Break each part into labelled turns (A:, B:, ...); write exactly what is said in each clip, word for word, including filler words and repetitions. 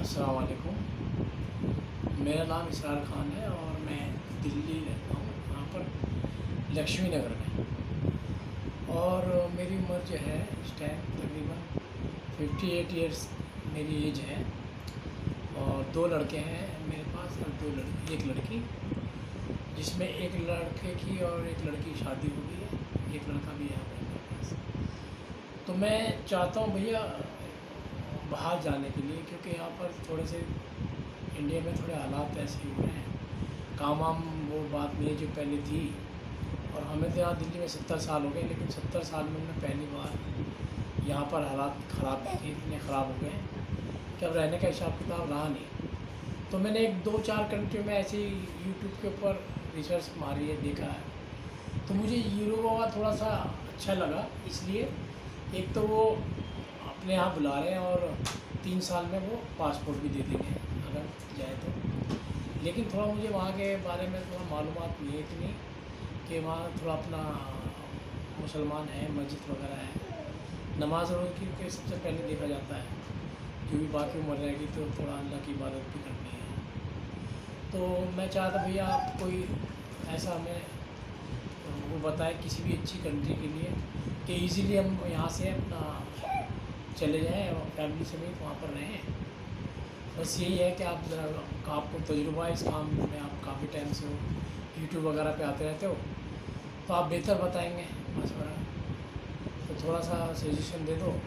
A: अस्सलाम वालेकुम। मेरा नाम इसरार ख़ान है और मैं दिल्ली रहता हूँ, यहाँ पर लक्ष्मी नगर में। और मेरी उम्र जो है इस टाइम तकरीबन अट्ठावन इयर्स मेरी एज है। और दो लड़के हैं मेरे पास और दो लड़की एक लड़की, जिसमें एक लड़के की और एक लड़की की शादी हो गई है, एक लड़का भी है मेरे पास। तो मैं चाहता हूँ भैया बाहर जाने के लिए, क्योंकि यहाँ पर थोड़े से इंडिया में थोड़े हालात ऐसे हो रहे हैं, काम वाम वो बात नहीं है जो पहले थी। और हमें तो यहाँ दिल्ली में सत्तर साल हो गए, लेकिन सत्तर साल में हमने पहली बार यहाँ पर हालात ख़राब देखे, इतने ख़राब हो गए कि अब रहने का हिसाब किताब रहा नहीं। तो मैंने एक दो चार कंट्री में ऐसे यूट्यूब के ऊपर रिसर्च मारी है, देखा है। तो मुझे यूरोप का थोड़ा सा अच्छा लगा, इसलिए एक तो वो अपने यहाँ बुला रहे हैं और तीन साल में वो पासपोर्ट भी दे देंगे अगर जाए तो। लेकिन थोड़ा मुझे वहाँ के बारे में थोड़ा मालूमात नहीं है इतनी, कि वहाँ थोड़ा अपना मुसलमान है, मस्जिद वगैरह है, नमाज रोज़ की सबसे पहले देखा जाता है, जो भी बाकी उम्र रहेगी तो थोड़ा अल्लाह की इबादत भी करनी है। तो मैं चाहता भैया आप कोई ऐसा हमें वो बताएं किसी भी अच्छी कंट्री के लिए, कि इजीली हम यहाँ से अपना चले जाएं और फैमिली समेत वहाँ पर रहें। बस यही है कि आप ज़रा, आपको तजुर्बा है इस काम में, आप काफ़ी टाइम से हो, यूट्यूब वगैरह पे आते रहते हो, तो आप बेहतर बताएंगे मशवरा। तो थोड़ा सा सजेशन दे दो,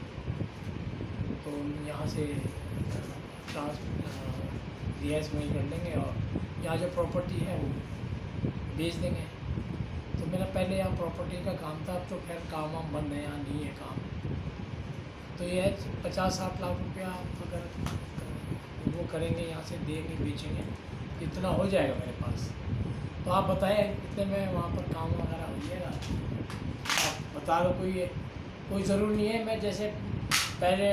A: तो यहाँ से ट्रांस रिहाइश वहीं कर लेंगे और यहाँ जो प्रॉपर्टी है वो बेच देंगे। तो मेरा पहले यहाँ प्रॉपर्टी का काम था, अब तो खैर काम वाम बंद है, यहाँ नहीं है काम। तो ये है पचास साठ लाख रुपया आप अगर वो करेंगे, यहाँ से देंगे बेचेंगे, इतना हो जाएगा मेरे पास। तो आप बताएं इतने में वहाँ पर काम वगैरह हो जाएगा, आप बता दो। कोई कोई ज़रूर नहीं है, मैं जैसे पहले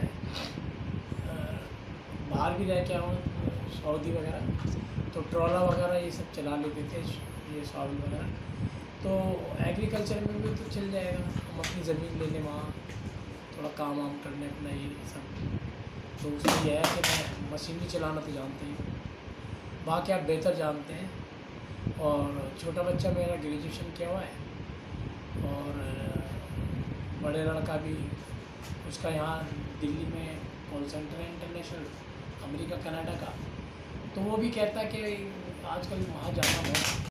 A: बाहर भी रह के आऊँ सऊदी वगैरह, तो ट्रॉला वगैरह ये सब चला लेते थे, ये सऊदी वगैरह। तो एग्रीकल्चर में भी तो चल जाएगा, हम अपनी ज़मीन ले लें वहाँ, थोड़ा काम वाम करने अपना ये सब। तो उसमें यह है कि मैं मशीनरी चलाना तो जानते ही, बाकी आप बेहतर जानते हैं। और छोटा बच्चा मेरा ग्रेजुएशन किया हुआ है, और बड़े लड़का भी उसका यहाँ दिल्ली में कॉल सेंटर है इंटरनेशनल, अमेरिका कनाडा का। तो वो भी कहता है कि आजकल वहाँ जाना बहुत